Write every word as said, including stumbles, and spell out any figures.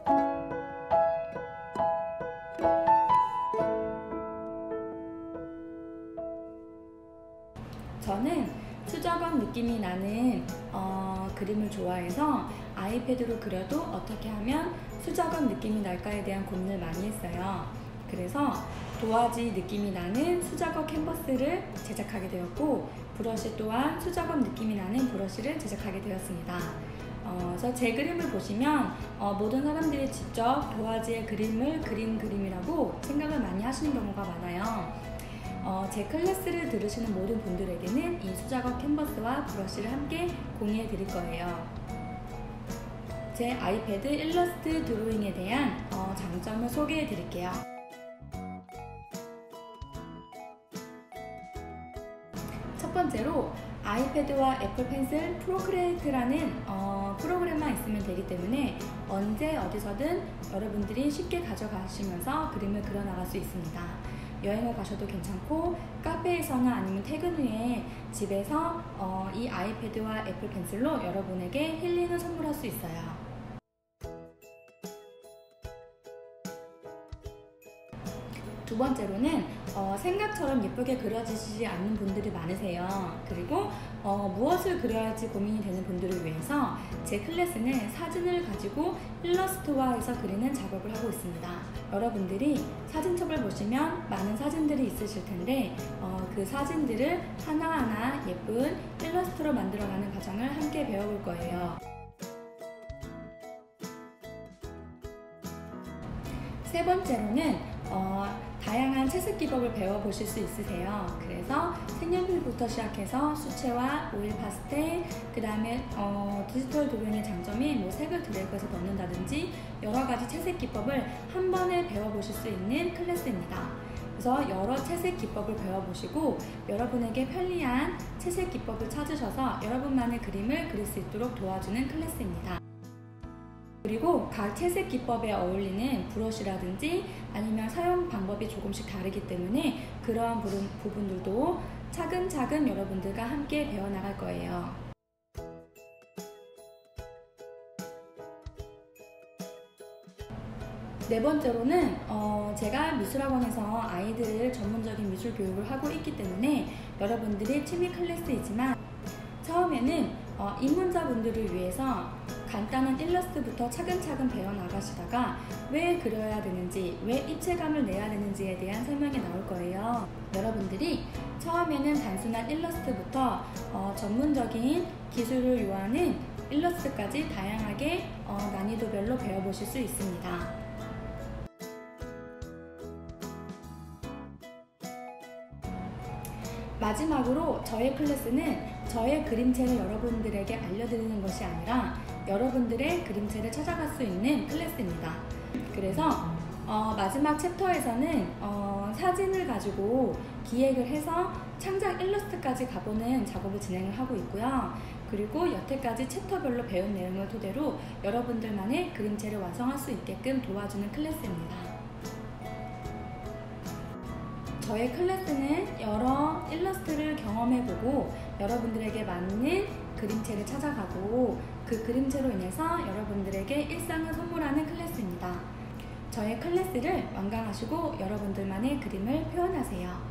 저는 수작업 느낌이 나는 어, 그림을 좋아해서 아이패드로 그려도 어떻게 하면 수작업 느낌이 날까에 대한 고민을 많이 했어요. 그래서 도화지 느낌이 나는 수작업 캔버스를 제작하게 되었고, 브러쉬 또한 수작업 느낌이 나는 브러쉬를 제작하게 되었습니다. 어, 그래서 제 그림을 보시면 어, 모든 사람들이 직접 도화지의 그림을 그린 그림이라고 생각을 많이 하시는 경우가 많아요. 어, 제 클래스를 들으시는 모든 분들에게는 이 수작업 캔버스와 브러쉬를 함께 공유해 드릴 거예요. 제 아이패드 일러스트 드로잉에 대한 어, 장점을 소개해 드릴게요. 첫 번째로 아이패드와 애플 펜슬 프로크리에이트라는 어, 프로그램만 있으면 되기 때문에 언제 어디서든 여러분들이 쉽게 가져가시면서 그림을 그려나갈 수 있습니다. 여행을 가셔도 괜찮고, 카페에서나 아니면 퇴근 후에 집에서 어, 이 아이패드와 애플 펜슬로 여러분에게 힐링을 선물할 수 있어요. 두 번째로는 어, 생각처럼 예쁘게 그려지지 않는 분들이 많으세요. 그리고 어, 무엇을 그려야 할지 고민이 되는 분들을 위해서 제 클래스는 사진을 가지고 일러스트화해서 그리는 작업을 하고 있습니다. 여러분들이 사진첩을 보시면 많은 사진들이 있으실 텐데 어, 그 사진들을 하나하나 예쁜 일러스트로 만들어가는 과정을 함께 배워볼 거예요. 세 번째로는 어, 다양한 채색 기법을 배워보실 수 있으세요. 그래서 색연필부터 시작해서 수채화, 오일 파스텔, 그 다음에 어, 디지털 드로잉의 장점이 뭐 색을 드래그해서 넣는다든지 여러가지 채색 기법을 한 번에 배워보실 수 있는 클래스입니다. 그래서 여러 채색 기법을 배워보시고 여러분에게 편리한 채색 기법을 찾으셔서 여러분만의 그림을 그릴 수 있도록 도와주는 클래스입니다. 그리고 각 채색 기법에 어울리는 브러쉬라든지 아니면 사용 방법이 조금씩 다르기 때문에 그러한 부분들도 차근차근 여러분들과 함께 배워나갈 거예요. 네 번째로는 어, 제가 미술학원에서 아이들을 전문적인 미술 교육을 하고 있기 때문에 여러분들이 취미 클래스이지만 처음에는 어, 입문자분들을 위해서 간단한 일러스트부터 차근차근 배워나가시다가 왜 그려야 되는지, 왜 입체감을 내야 되는지에 대한 설명이 나올 거예요. 여러분들이 처음에는 단순한 일러스트부터 어, 전문적인 기술을 요하는 일러스트까지 다양하게 어, 난이도별로 배워보실 수 있습니다. 마지막으로 저의 클래스는 저의 그림체를 여러분들에게 알려드리는 것이 아니라 여러분들의 그림체를 찾아갈 수 있는 클래스입니다. 그래서 어, 마지막 챕터에서는 어, 사진을 가지고 기획을 해서 창작 일러스트까지 가보는 작업을 진행을 하고 있고요. 그리고 여태까지 챕터별로 배운 내용을 토대로 여러분들만의 그림체를 완성할 수 있게끔 도와주는 클래스입니다. 저의 클래스는 여러 일러스트를 경험해보고 여러분들에게 맞는 그림체를 찾아가고 그 그림체로 인해서 여러분들에게 일상을 선물하는 클래스입니다. 저의 클래스를 완강하시고 여러분들만의 그림을 표현하세요.